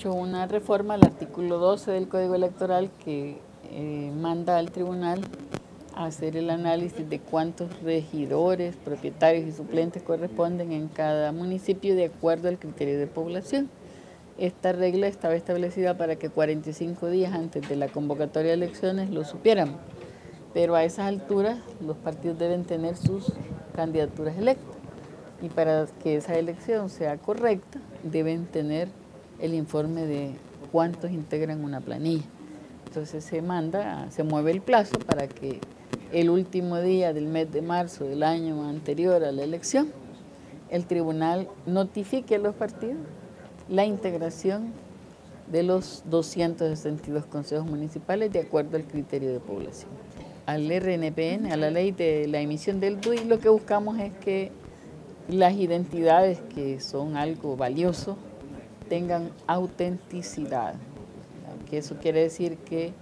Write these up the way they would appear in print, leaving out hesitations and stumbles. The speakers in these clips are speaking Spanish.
hecho una reforma al artículo 12 del Código Electoral que manda al tribunal a hacer el análisis de cuántos regidores, propietarios y suplentes corresponden en cada municipio de acuerdo al criterio de población. Esta regla estaba establecida para que 45 días antes de la convocatoria de elecciones lo supiéramos, pero a esas alturas los partidos deben tener sus candidaturas electas y para que esa elección sea correcta deben tener el informe de cuántos integran una planilla. Entonces se mueve el plazo para que el último día del mes de marzo del año anterior a la elección, el tribunal notifique a los partidos la integración de los 262 consejos municipales de acuerdo al criterio de población. Al RNPN, a la ley de la emisión del DUI, lo que buscamos es que las identidades, que son algo valioso, tengan autenticidad, que eso quiere decir que,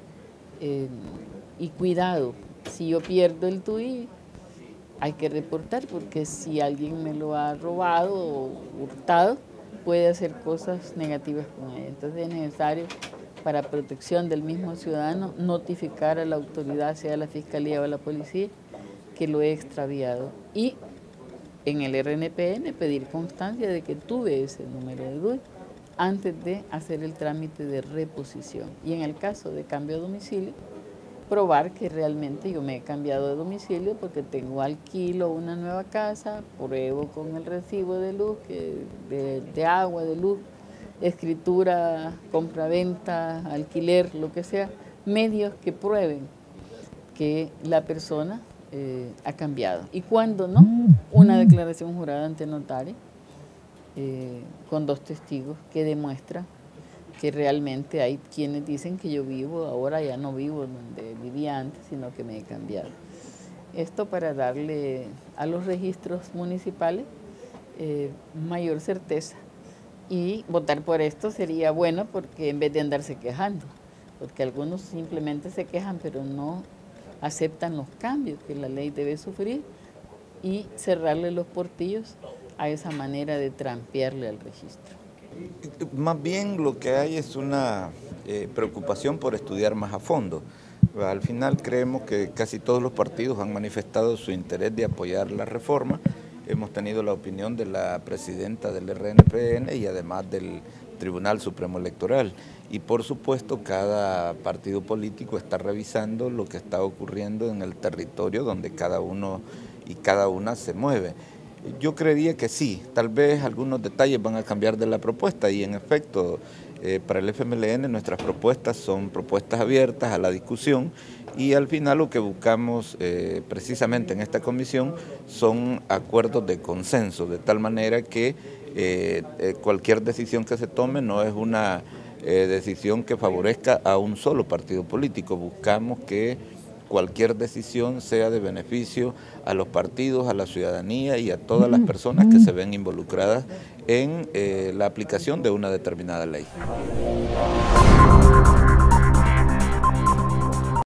y cuidado, si yo pierdo el DUI, hay que reportar, porque si alguien me lo ha robado o hurtado, puede hacer cosas negativas con ella. Entonces es necesario, para protección del mismo ciudadano, notificar a la autoridad, sea la Fiscalía o la Policía, que lo he extraviado. Y en el RNPN pedir constancia de que tuve ese número de DUI antes de hacer el trámite de reposición. Y en el caso de cambio de domicilio, probar que realmente yo me he cambiado de domicilio porque tengo alquilo una nueva casa, pruebo con el recibo de luz, de agua, de luz, escritura, compra-venta, alquiler, lo que sea, medios que prueben que la persona ha cambiado. Y cuando no, una declaración jurada ante notario con 2 testigos que demuestra que realmente hay quienes dicen que yo vivo, ahora ya no vivo donde vivía antes, sino que me he cambiado. Esto para darle a los registros municipales mayor certeza. Y votar por esto sería bueno porque en vez de andarse quejando, porque algunos simplemente se quejan pero no aceptan los cambios que la ley debe sufrir y cerrarle los portillos a esa manera de trampearle al registro. Más bien lo que hay es una preocupación por estudiar más a fondo. Al final creemos que casi todos los partidos han manifestado su interés de apoyar la reforma. Hemos tenido la opinión de la presidenta del RNPN y además del Tribunal Supremo Electoral. Y por supuesto cada partido político está revisando lo que está ocurriendo en el territorio donde cada uno y cada una se mueve. Yo creería que sí, tal vez algunos detalles van a cambiar de la propuesta y en efecto para el FMLN nuestras propuestas son propuestas abiertas a la discusión y al final lo que buscamos precisamente en esta comisión son acuerdos de consenso, de tal manera que cualquier decisión que se tome no es una decisión que favorezca a un solo partido político, buscamos que cualquier decisión sea de beneficio a los partidos, a la ciudadanía y a todas las personas que se ven involucradas en la aplicación de una determinada ley.